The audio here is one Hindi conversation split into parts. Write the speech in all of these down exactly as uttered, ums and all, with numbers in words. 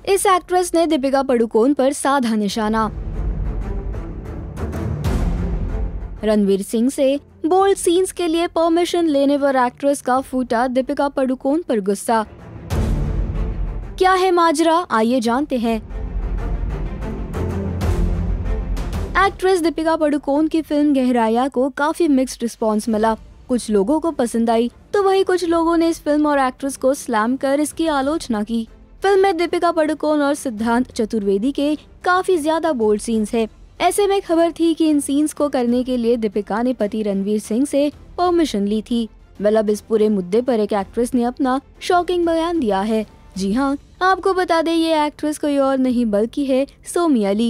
इस एक्ट्रेस ने दीपिका पादुकोण पर साधा निशाना। रणवीर सिंह से बोल्ड सीन्स के लिए परमिशन लेने पर एक्ट्रेस का फूटा दीपिका पादुकोण पर गुस्सा। क्या है माजरा, आइए जानते हैं। एक्ट्रेस दीपिका पादुकोण की फिल्म गहराया को काफी मिक्स्ड रिस्पांस मिला। कुछ लोगों को पसंद आई तो वहीं कुछ लोगों ने इस फिल्म और एक्ट्रेस को स्लैम कर इसकी आलोचना की। फिल्म में दीपिका पादुकोण और सिद्धांत चतुर्वेदी के काफी ज्यादा बोल्ड सीन्स है। ऐसे में खबर थी कि इन सीन्स को करने के लिए दीपिका ने पति रणवीर सिंह से परमिशन ली थी। वेल, अब इस पूरे मुद्दे पर एक एक्ट्रेस ने अपना शॉकिंग बयान दिया है। जी हाँ, आपको बता दें ये एक्ट्रेस कोई और नहीं बल्कि है सोमी अली।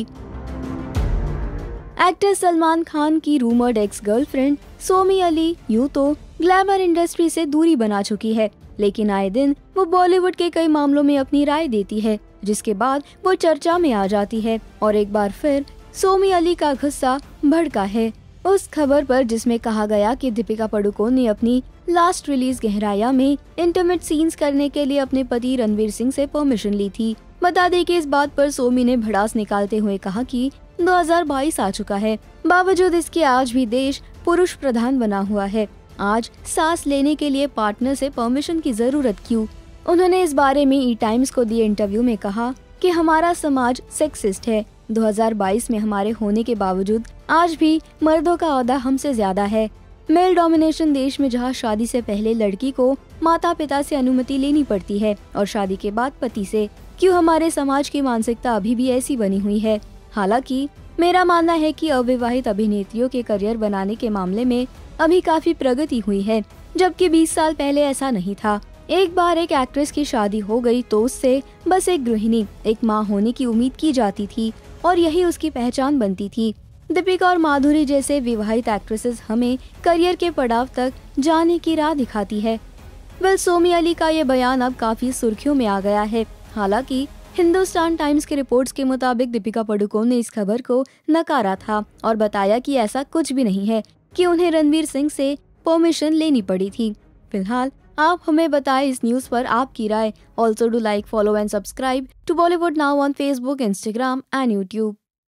एक्टर सलमान खान की rumoured ex girlfriend Somy Ali यूं तो ग्लैमर इंडस्ट्री से दूरी बना चुकी है, लेकिन आए दिन वो बॉलीवुड के कई मामलों में अपनी राय देती है, जिसके बाद वो चर्चा में आ जाती है। और एक बार फिर सोमी अली का गुस्सा भड़का है उस खबर पर जिसमें कहा गया कि दीपिका पादुकोण ने अपनी लास्ट रिलीज गहराया में इंटीमेट सीन्स करने के लिए अपने पति रणवीर सिंह से परमिशन ली थी। बता दें कि इस बात पर सोमी ने भड़ास निकालते हुए कहा कि दो हज़ार बाईस आ चुका है, बावजूद इसके आज भी देश पुरुष प्रधान बना हुआ है। आज सांस लेने के लिए पार्टनर से परमिशन की जरूरत क्यों? उन्होंने इस बारे में ई टाइम्स को दिए इंटरव्यू में कहा कि हमारा समाज सेक्सिस्ट है। दो हज़ार बाईस में हमारे होने के बावजूद आज भी मर्दों का ओहदा हमसे ज्यादा है। मेल डोमिनेशन देश में जहां शादी से पहले लड़की को माता पिता से अनुमति लेनी पड़ती है और शादी के बाद पति से, क्यों हमारे समाज की मानसिकता अभी भी ऐसी बनी हुई है? हालांकि मेरा मानना है कि अविवाहित अभिनेत्रियों के करियर बनाने के मामले में अभी काफी प्रगति हुई है, जबकि बीस साल पहले ऐसा नहीं था। एक बार एक एक्ट्रेस की शादी हो गई तो उससे बस एक गृहिणी, एक माँ होने की उम्मीद की जाती थी और यही उसकी पहचान बनती थी। दीपिका और माधुरी जैसे विवाहित एक्ट्रेसेस हमें करियर के पड़ाव तक जाने की राह दिखाती है। वेल, सोमी अली का ये बयान अब काफी सुर्खियों में आ गया है। हालांकि हिंदुस्तान टाइम्स की रिपोर्ट्स के मुताबिक दीपिका पादुकोण ने इस खबर को नकारा था और बताया कि ऐसा कुछ भी नहीं है कि उन्हें रणवीर सिंह से परमिशन लेनी पड़ी थी। फिलहाल आप हमें बताएं इस न्यूज़ पर आपकी राय। Also do like, follow and subscribe to Bollywood now on Facebook, Instagram and YouTube.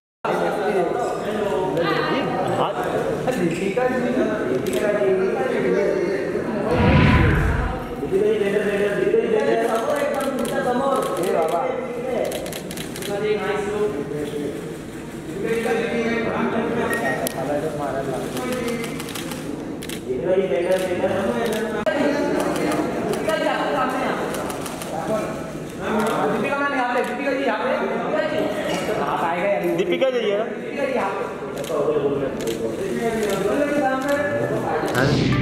Deepika जाइए ना।